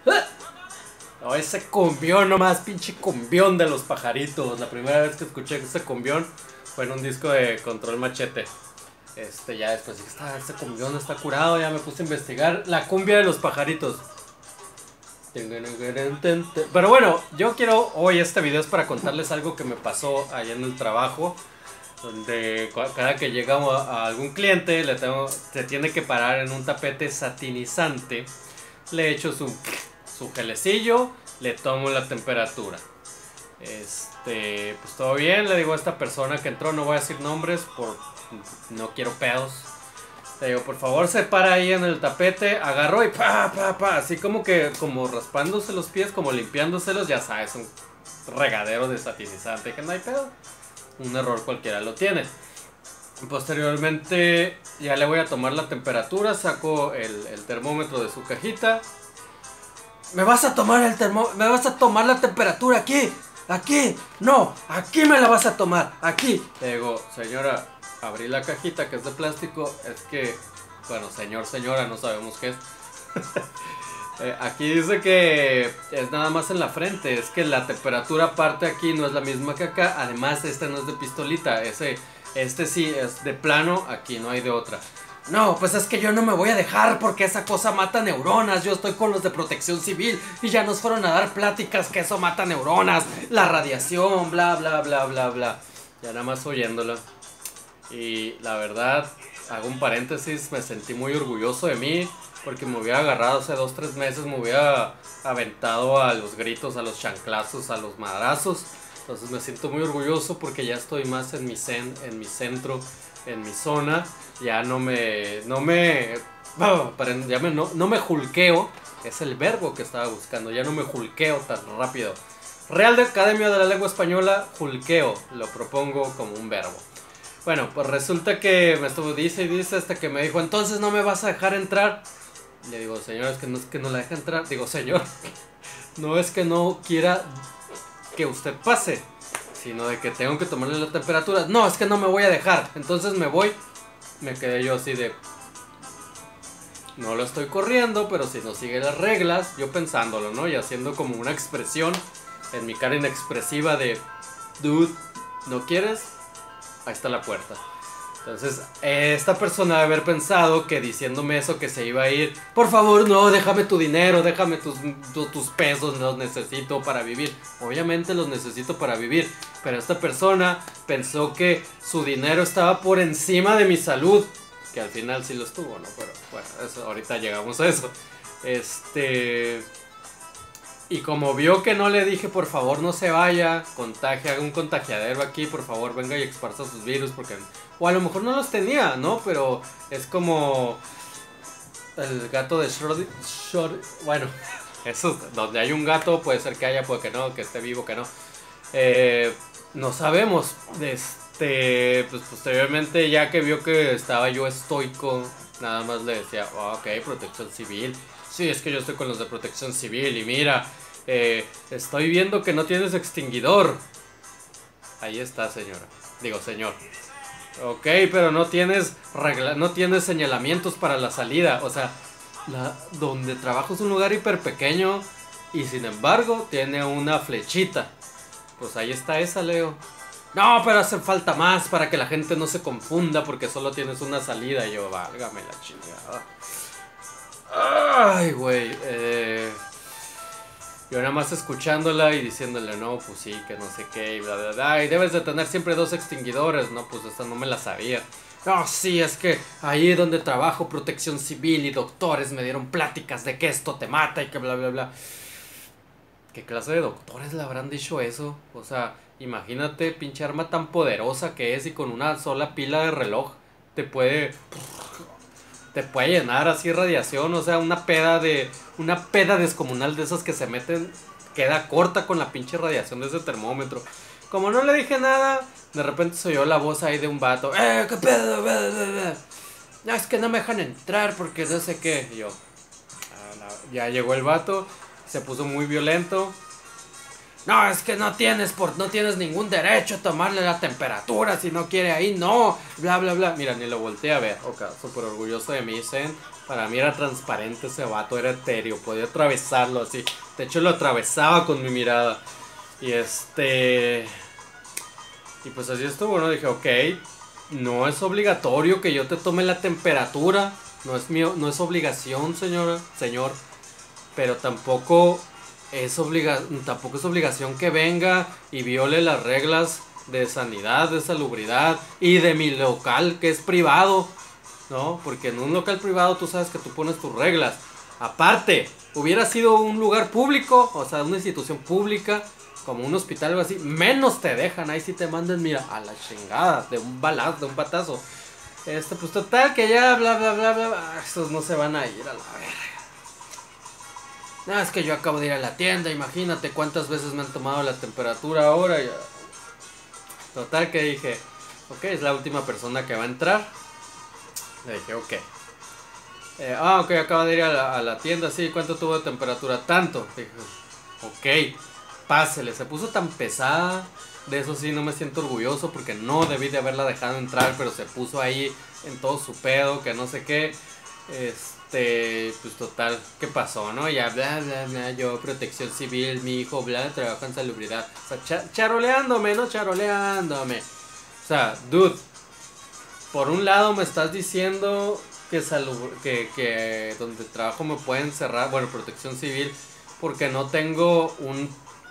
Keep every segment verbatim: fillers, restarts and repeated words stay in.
No, ese cumbión nomás, pinche cumbión de los pajaritos. La primera vez que escuché ese cumbión fue en un disco de Control Machete. Este, ya después dije, está, este cumbión está curado, ya me puse a investigar la cumbia de los pajaritos. Pero bueno, yo quiero, hoy este video es para contarles algo que me pasó allá en el trabajo. Donde cada que llega a algún cliente le tengo, se tiene que parar en un tapete satinizante. Le echo su, su gelecillo, le tomo la temperatura. Este, pues todo bien, le digo a esta persona que entró, no voy a decir nombres por no quiero pedos. Le digo, por favor se para ahí en el tapete, agarró y pa, pa, pa, así como que, como raspándose los pies, como limpiándoselos, ya sabes, un regadero de satinizante, que no hay pedo. Un error cualquiera lo tiene. Posteriormente ya le voy a tomar la temperatura. Saco el, el termómetro de su cajita. ¿Me vas a tomar el termo? ¿Me vas a tomar la temperatura aquí? ¿Aquí? No, aquí me la vas a tomar. Aquí. Le digo, señora, abrí la cajita que es de plástico. Es que, bueno, señor, señora, no sabemos qué es. Eh, aquí dice que es nada más en la frente. Es que la temperatura aparte aquí no es la misma que acá. Además este no es de pistolita. Ese, este sí es de plano. Aquí no hay de otra. No, pues es que yo no me voy a dejar porque esa cosa mata neuronas. Yo estoy con los de Protección Civil y ya nos fueron a dar pláticas que eso mata neuronas. La radiación, bla bla bla bla bla. Ya nada más oyéndolo. Y la verdad, hago un paréntesis, me sentí muy orgulloso de mí. Porque me hubiera agarrado hace dos, tres meses, me hubiera aventado a los gritos, a los chanclazos, a los madrazos. Entonces me siento muy orgulloso porque ya estoy más en mi, cen, en mi centro, en mi zona. Ya no me, no me, ya me no, no me julqueo, es el verbo que estaba buscando, ya no me julqueo tan rápido. Real de Academia de la Lengua Española, julqueo, lo propongo como un verbo. Bueno, pues resulta que me estuvo dice y dice hasta que me dijo, entonces no me vas a dejar entrar. Le digo, señor, es que no es que no la deja entrar. Digo, señor, no es que no quiera que usted pase, sino de que tengo que tomarle la temperatura. No, es que no me voy a dejar. Entonces me voy. Me quedé yo así de... No lo estoy corriendo, pero si no sigue las reglas, yo pensándolo, ¿no? Y haciendo como una expresión en mi cara inexpresiva de... Dude, ¿no quieres? Ahí está la puerta. Entonces, esta persona debe haber pensado que diciéndome eso que se iba a ir. Por favor, no, déjame tu dinero, déjame tus, tu, tus pesos, los necesito para vivir. Obviamente los necesito para vivir. Pero esta persona pensó que su dinero estaba por encima de mi salud. Que al final sí lo estuvo, ¿no? Pero bueno, eso, ahorita llegamos a eso. Este... Y como vio que no le dije, por favor no se vaya, contagie, haga un contagiadero aquí, por favor venga y esparza sus virus, porque... O a lo mejor no los tenía, ¿no? Pero es como... El gato de Schrödinger... Schrödinger bueno, eso, donde hay un gato puede ser que haya, puede que no, que esté vivo, que no. Eh, no sabemos. Este, pues posteriormente ya que vio que estaba yo estoico, nada más le decía, oh, ok, Protección Civil. Sí, es que yo estoy con los de Protección Civil y mira, eh, estoy viendo que no tienes extinguidor. Ahí está, señora. Digo, señor. Ok, pero no tienes regla, no tienes señalamientos para la salida. O sea, la, donde trabajo es un lugar hiper pequeño y sin embargo tiene una flechita. Pues ahí está esa, Leo. No, pero hace falta más para que la gente no se confunda porque solo tienes una salida. Y yo, válgame la chingada. Ay, güey, eh, yo nada más escuchándola y diciéndole, no, pues sí, que no sé qué, y bla, bla, bla, y debes de tener siempre dos extinguidores, no, pues esta no me la sabía. No, sí, es que ahí donde trabajo, Protección Civil y doctores me dieron pláticas de que esto te mata y que bla, bla, bla. ¿Qué clase de doctores le habrán dicho eso? O sea, imagínate, pinche arma tan poderosa que es y con una sola pila de reloj te puede... Te puede llenar así radiación, o sea, una peda de... Una peda descomunal de esas que se meten... Queda corta con la pinche radiación de ese termómetro. Como no le dije nada, de repente se oyó la voz ahí de un vato. ¡Eh, qué pedo! No, es que no me dejan entrar porque no sé qué. Y yo... Ah, no. Ya llegó el vato, se puso muy violento. no, es que no tienes, por, no tienes ningún derecho a tomarle la temperatura si no quiere ahí, no, bla, bla, bla. Mira, ni lo volteé a ver, ok, súper orgulloso de mí, Zen. Para mí era transparente ese vato, era etéreo, podía atravesarlo así. De hecho, lo atravesaba con mi mirada. Y este... Y pues así estuvo, ¿no? Dije, ok, no es obligatorio que yo te tome la temperatura. No es, mi, no es obligación, señora, señor. Pero tampoco es, obliga, tampoco es obligación que venga y viole las reglas de sanidad, de salubridad y de mi local, que es privado, ¿no? Porque en un local privado tú sabes que tú pones tus reglas. Aparte, hubiera sido un lugar público, o sea, una institución pública, como un hospital o algo así, menos te dejan. Ahí sí te mandan, mira, a la chingada, de un balazo, de un batazo. Este, pues total, que ya, bla, bla, bla, bla, bla. Estos no se van a ir a la verga. No, es que yo acabo de ir a la tienda, imagínate cuántas veces me han tomado la temperatura ahora. Ya. Total, que dije, ok, es la última persona que va a entrar. Le dije, ok. Eh, ah, ok, acaba de ir a la, a la tienda, sí, ¿cuánto tuvo de temperatura? Tanto. Dije, ok. Pásele, se puso tan pesada. De eso sí no me siento orgulloso, porque no debí de haberla dejado entrar, pero se puso ahí en todo su pedo, que no sé qué. Este, pues total, ¿qué pasó, no? Ya bla bla bla, yo protección civil, mi hijo bla, trabaja en salubridad. O sea, cha charoleándome, ¿no? Charoleándome. O sea, dude, por un lado me estás diciendo que salud, que, que donde trabajo me pueden cerrar, bueno, protección civil, porque no tengo un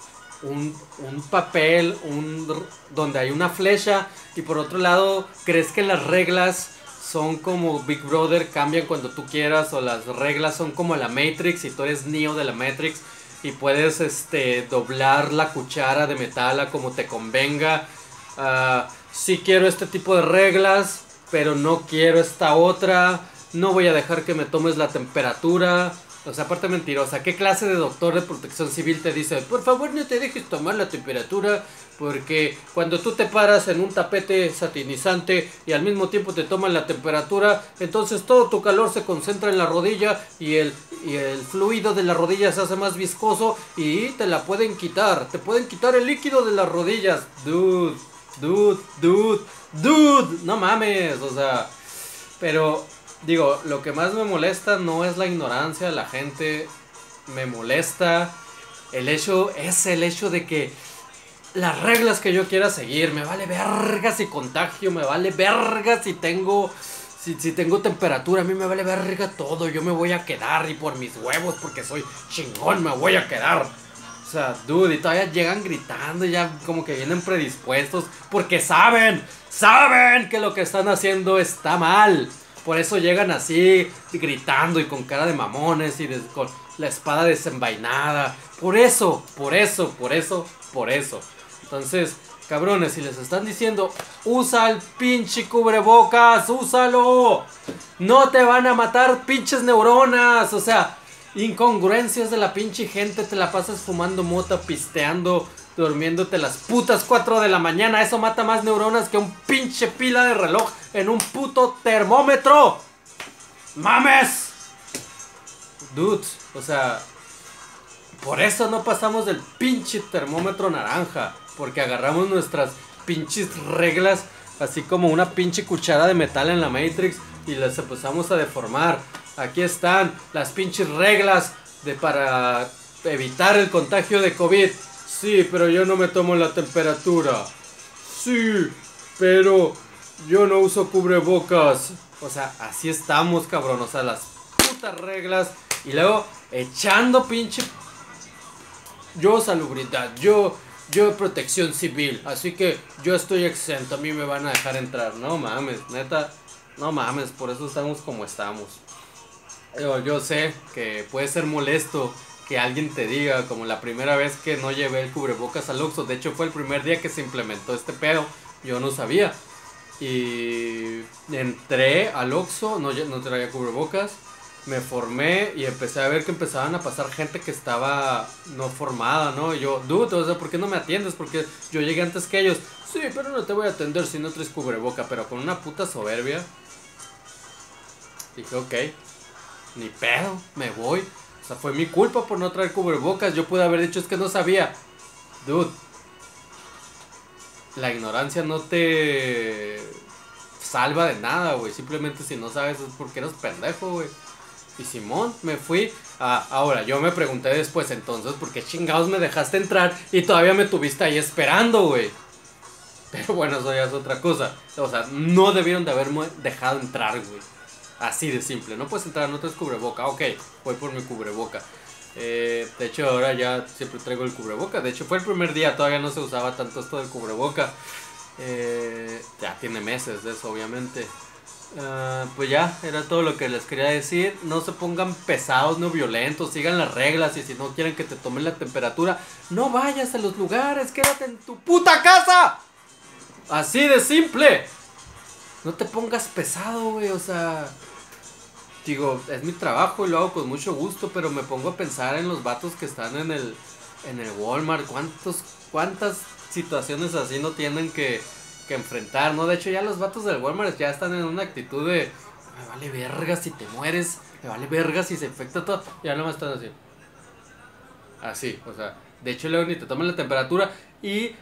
Un, un papel, un, donde hay una flecha, y por otro lado crees que las reglas son como Big Brother, cambian cuando tú quieras, o las reglas son como la Matrix y tú eres Neo de la Matrix y puedes este doblar la cuchara de metal a como te convenga. Uh, sí quiero este tipo de reglas, pero no quiero esta otra. No voy a dejar que me tomes la temperatura. O sea, aparte mentirosa, ¿qué clase de doctor de protección civil te dice, por favor no te dejes tomar la temperatura, porque cuando tú te paras en un tapete satinizante y al mismo tiempo te toman la temperatura, entonces todo tu calor se concentra en la rodilla y el, y el fluido de la rodilla se hace más viscoso y te la pueden quitar, te pueden quitar el líquido de las rodillas? Dude, dude, dude, dude, no mames, o sea, pero... Digo, lo que más me molesta no es la ignorancia de la gente, me molesta el hecho, es el hecho de que las reglas que yo quiera seguir, me vale verga si contagio, me vale verga si tengo, si, si tengo temperatura, a mí me vale verga todo, yo me voy a quedar y por mis huevos, porque soy chingón, me voy a quedar. O sea, dude, y todavía llegan gritando, ya como que vienen predispuestos, porque saben, saben que lo que están haciendo está mal. Por eso llegan así, gritando y con cara de mamones y de, con la espada desenvainada. Por eso, por eso, por eso, por eso. Entonces, cabrones, si les están diciendo, usa el pinche cubrebocas, úsalo. No te van a matar pinches neuronas. O sea, incongruencias de la pinche gente. Te la pasas fumando mota, pisteando, durmiéndote las putas cuatro de la mañana. Eso mata más neuronas que un pinche pila de reloj en un puto termómetro. ¡Mames! Dude, o sea, por eso no pasamos del pinche termómetro naranja, porque agarramos nuestras pinches reglas así como una pinche cuchara de metal en la Matrix y las empezamos a deformar. Aquí están las pinches reglas de para evitar el contagio de COVID. Sí, pero yo no me tomo la temperatura. Sí, pero yo no uso cubrebocas. O sea, así estamos, cabrón. O sea, las putas reglas. Y luego echando pinche... Yo salubridad, yo, yo protección civil. Así que yo estoy exento, a mí me van a dejar entrar. No mames, neta, no mames, por eso estamos como estamos. Yo, yo sé que puede ser molesto que alguien te diga, como la primera vez que no llevé el cubrebocas al Oxxo. De hecho fue el primer día que se implementó este pedo, yo no sabía. Y entré al Oxxo, no, no traía cubrebocas, me formé y empecé a ver que empezaban a pasar gente que estaba no formada, ¿no? Y yo, dude, o sea, ¿por qué no me atiendes? Porque yo llegué antes que ellos. Sí, pero no te voy a atender si no traes cubreboca. Pero con una puta soberbia. Dije, ok, ni pedo, me voy. O sea, fue mi culpa por no traer cubrebocas. Yo pude haber dicho, es que no sabía. Dude, la ignorancia no te salva de nada, güey. Simplemente si no sabes es porque eres pendejo, güey. Y Simón, me fui. Ah, ahora, yo me pregunté después, entonces, ¿por qué chingados me dejaste entrar y todavía me tuviste ahí esperando, güey? Pero bueno, eso ya es otra cosa. O sea, no debieron de haberme dejado entrar, güey. Así de simple. No puedes entrar, no traes cubreboca. Ok, voy por mi cubreboca. Eh, de hecho, ahora ya siempre traigo el cubreboca. De hecho, fue el primer día, todavía no se usaba tanto esto del cubreboca. Eh, ya tiene meses de eso, obviamente. Uh, pues ya, era todo lo que les quería decir. No se pongan pesados, no violentos, sigan las reglas. Y si no quieren que te tomen la temperatura, no vayas a los lugares, quédate en tu puta casa. Así de simple. No te pongas pesado, güey, o sea... Digo, es mi trabajo y lo hago con mucho gusto, pero me pongo a pensar en los vatos que están en el, en el Walmart. ¿Cuántos, cuántas situaciones así no tienen que... que enfrentar, ¿no? De hecho ya los vatos del Walmart ya están en una actitud de me vale verga si te mueres, me vale verga si se infecta todo, ya no me están así así, o sea, de hecho luego ni te toman la temperatura. Y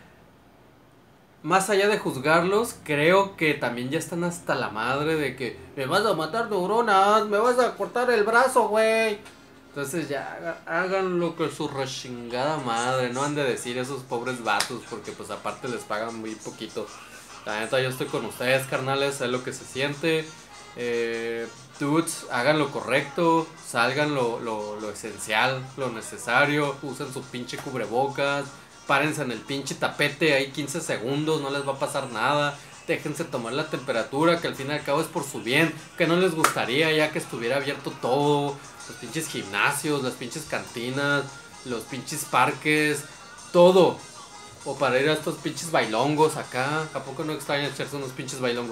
más allá de juzgarlos, creo que también ya están hasta la madre de que me vas a matar neuronas, me vas a cortar el brazo, güey. Entonces ya hagan lo que su rechingada madre, no han de decir esos pobres vatos, porque pues aparte les pagan muy poquito. La neta, yo estoy con ustedes, carnales, sé lo que se siente. Eh, dudes, hagan lo correcto, salgan lo, lo, lo esencial, lo necesario, usen su pinche cubrebocas, párense en el pinche tapete ahí quince segundos, no les va a pasar nada. Déjense tomar la temperatura, que al fin y al cabo es por su bien, que no les gustaría ya que estuviera abierto todo, los pinches gimnasios, las pinches cantinas, los pinches parques, todo. O para ir a estos pinches bailongos acá. ¿A poco no extraña echarse unos pinches bailongos?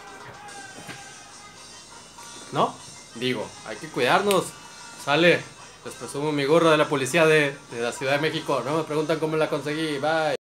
¿No? Digo, hay que cuidarnos. Sale, les presumo mi gorra de la policía de, de la Ciudad de México. No me preguntan cómo la conseguí. Bye.